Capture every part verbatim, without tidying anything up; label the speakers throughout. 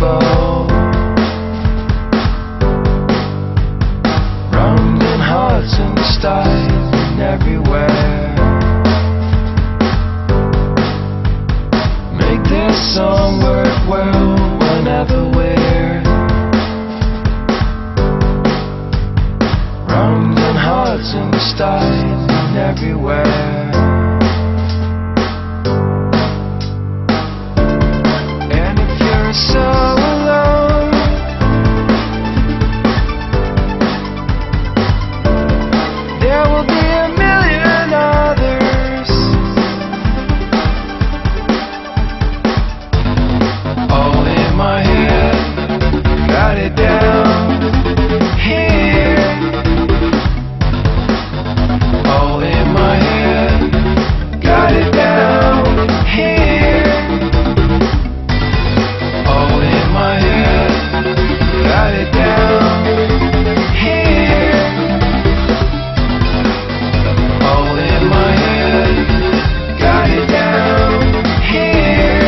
Speaker 1: people, round in hearts and styles and everywhere. Make this song work well whenever we're round in hearts and styles and everywhere. So alone, there will be a million others, all in my head, got it down here, all in my head, got it down here. Got it down here, all in my head. Got it down here.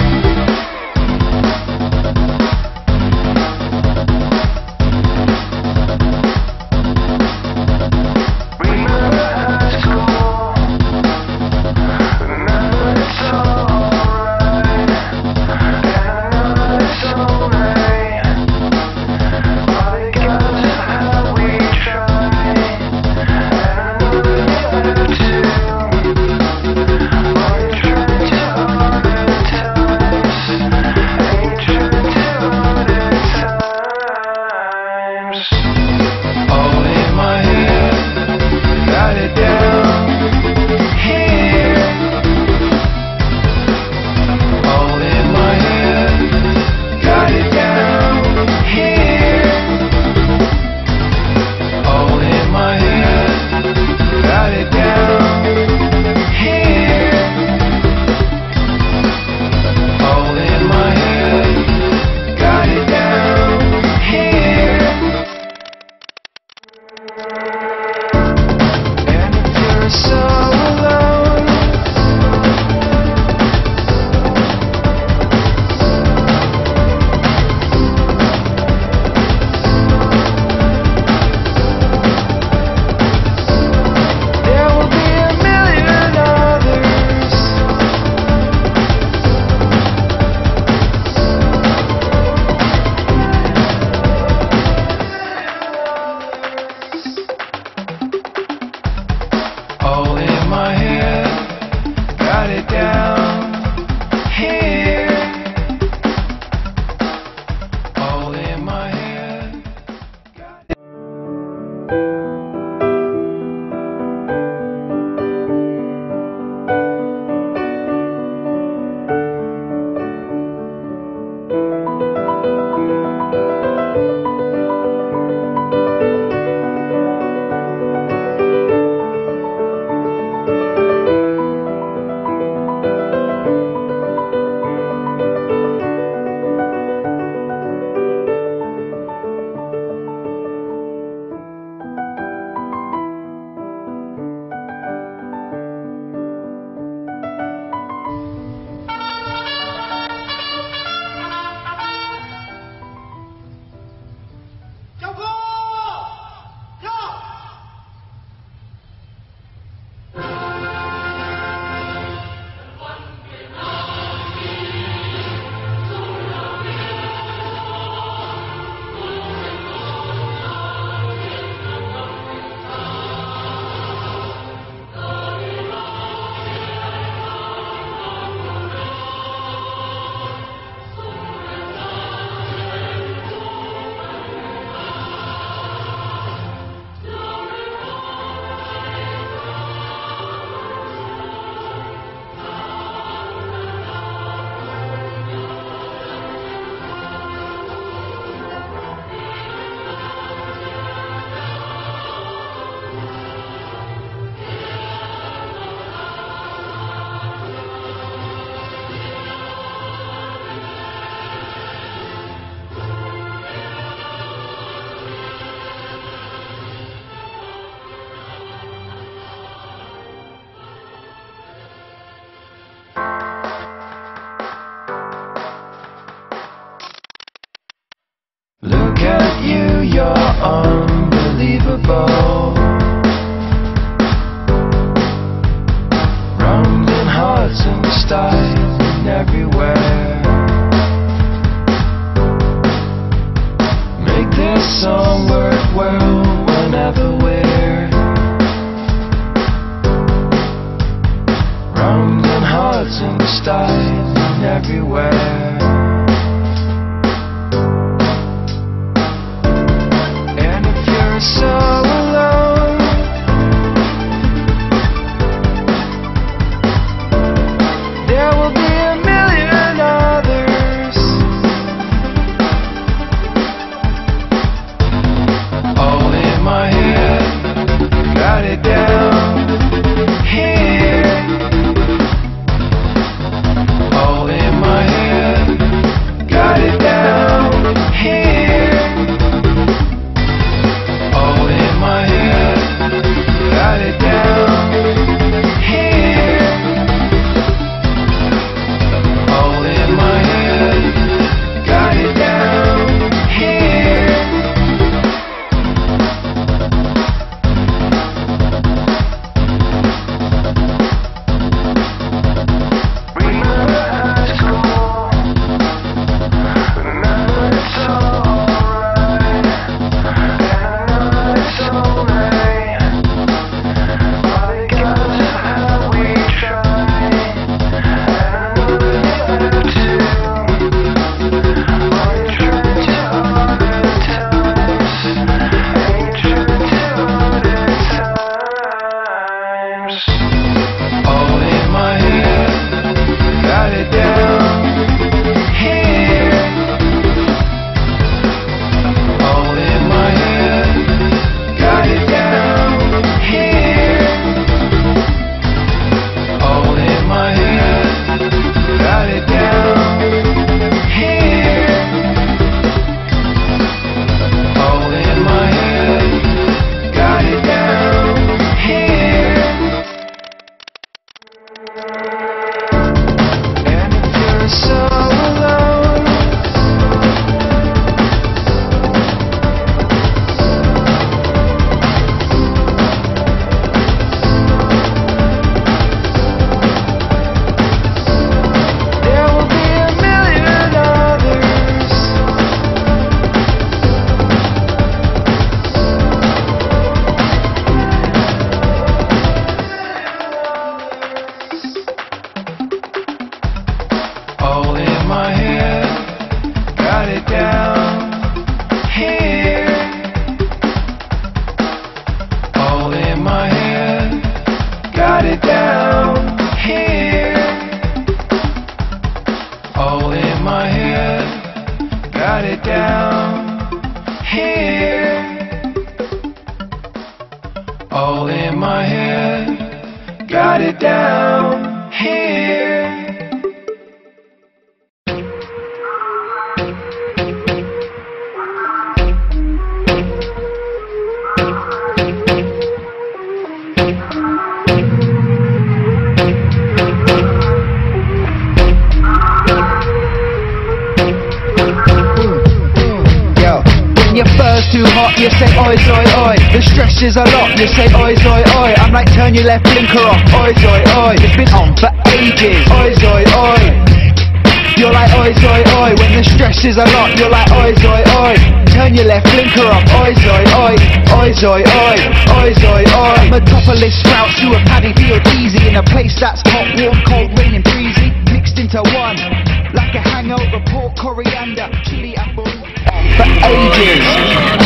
Speaker 1: Remember high school, remember it's alright, and I know it's alright. All in my head, got it down here. All in my head, got it. everywhere. And if you're so alone, there will be a million others. All in my head, got it down here. All in my head, got it down here. All in my head, got it down here. All in my head, got it down here. All in my head, got it down here. All in my head, got it down here. All in my head, got it down here. All in my head, got it down here.
Speaker 2: Your fur's too hot, you say oi, oi, oi. The stress is a lot, you say oi, oi, oi. I'm like, turn your left blinker off, oi, oi, oi. It's been on for ages, oi, oi, oi. You're like oi, oi, oi. When the stress is a lot, you're like oi, oi, oi. Turn your left blinker off, oi, oi, oi. Oi, oi, oi, oi, oi, oi. Metropolis sprouts to a paddy field easy. In a place that's hot, warm, cold, raining, breezy, mixed into one. Like a hangover, pork, coriander, chili, apple. For ages.